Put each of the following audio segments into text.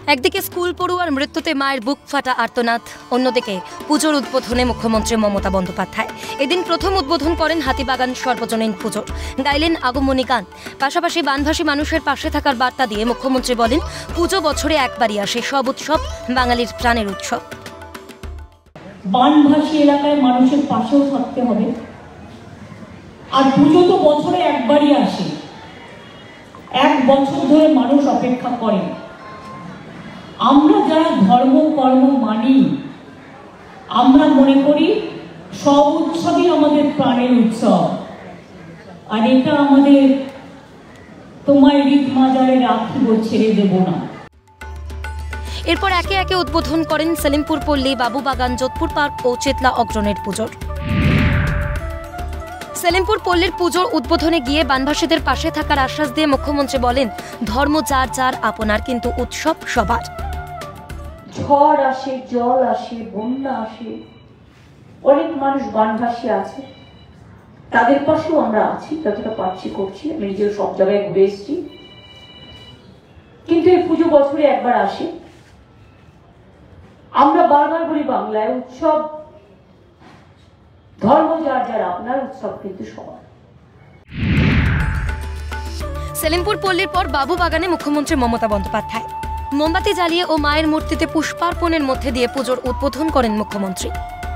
একদিকে স্কুল পড়ুয়ার মৃত্যুতে মায়ের বুক ফাটা আর্তনাদ, অন্যদিকে পুজোর উদ্বোধনে মুখ্যমন্ত্রী মমতা বন্দ্যোপাধ্যায় এদিন প্রথম উদ্বোধন করেন হাতিবাগান সর্বজনীন পুজোর, গাইলেন আগমনী গান। পাশাপাশি বানভাসী মানুষের পাশে থাকার বার্তা দিয়ে মুখ্যমন্ত্রী বলেন, পুজো বছরে একবারই আসে, সব উৎসব বাঙালির প্রাণের উৎসব। বানভাসী এলাকায় মানুষের পাশেও থাকতে হবে, আর পুজো তো বছরে একবারই আসে। এক বছর ধরে মানুষ অপেক্ষা করে। আমরা যারা ধর্ম কর্ম মানি, আমরা মনে করি সব উৎসবই আমাদের প্রাণের উৎসব, আর এটা আমাদের তোমায় রীত মাজারে রাখিব, ছেড়ে দেব না। এরপর একে একে উদ্বোধন করেন সেলিমপুর পল্লী, বাবুবাগান, যোধপুর পার্ক ও চেতলা অগ্রণের পুজোর। সেলিমপুর পল্লীর পুজোর উদ্বোধনে গিয়ে বানভাসীদের পাশে থাকার আশ্বাস দিয়ে মুখ্যমন্ত্রী বলেন, ধর্ম যার যার আপনার, কিন্তু উৎসব সবার। ঝড় আসে, জল আসে, বন্যা আসে, অনেক মানুষ বানভাসী আছে, তাদের পাশেও আমরা আছি, যতটা পারছি করছি। আমি নিজেও সব জায়গায় ঘুরে এসেছি, কিন্তু এই পুজো বছরে একবার আসে। আমরা বারবার বলি বাংলায় উৎসব ধর্ম যার যার আপনার, উৎসব কিন্তু সবার। সেলিমপুর পল্লীর পর বাবুবাগানে মুখ্যমন্ত্রী মমতা বন্দ্যোপাধ্যায় মোমবাতি জ্বালিয়ে ও মায়ের মূর্তিতে পুষ্পার্পণের মধ্যে দিয়ে পুজোর উদ্বোধন করেন মুখ্যমন্ত্রী।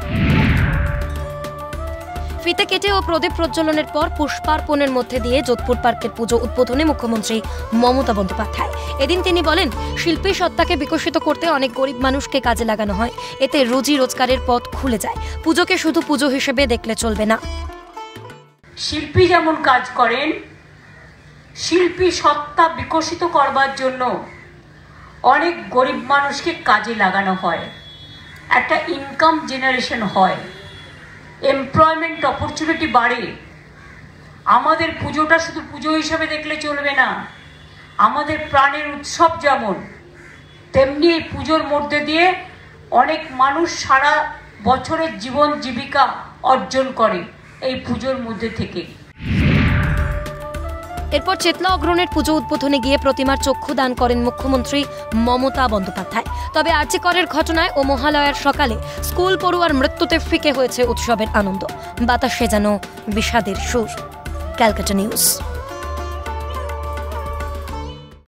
ফিতে কেটে ও প্রদীপ প্রজ্বলনের পর পুষ্পার্পণের মধ্যে দিয়ে যোধপুর পার্কের পুজো উদ্বোধনে মুখ্যমন্ত্রী মমতা বন্দ্যোপাধ্যায় এদিন তিনি বলেন, শিল্পী সত্তাকে বিকশিত করতে অনেক গরিব মানুষকে কাজে লাগানো হয়, এতে রুজি রোজগারের পথ খুলে যায়। পুজোকে শুধু পুজো হিসেবে দেখলে চলবে না। শিল্পী যেমন কাজ করেন, শিল্পী সত্তা বিকশিত করবার জন্য অনেক গরিব মানুষকে কাজে লাগানো হয়, একটা ইনকাম জেনারেশন হয়, এমপ্লয়মেন্ট অপরচুনিটি বাড়ে। আমাদের পুজোটা শুধু পুজো হিসাবে দেখলে চলবে না। আমাদের প্রাণের উৎসব যেমন, তেমনি এই পুজোর মধ্যে দিয়ে অনেক মানুষ সারা বছরের জীবন জীবিকা অর্জন করে এই পুজোর মধ্যে থেকে। এরপর চেতলা অগ্রণের পুজো উদ্বোধনে গিয়ে প্রতিমার চক্ষু দান করেন মুখ্যমন্ত্রী মমতা বন্দ্যোপাধ্যায়। তবে আরজি করের ঘটনায় ও মহালয়ার সকালে স্কুল পড়ুয়ার মৃত্যুতে ফিকে হয়েছে উৎসবের আনন্দ, বাতাসে যেন বিষাদের সুর। Calcutta news.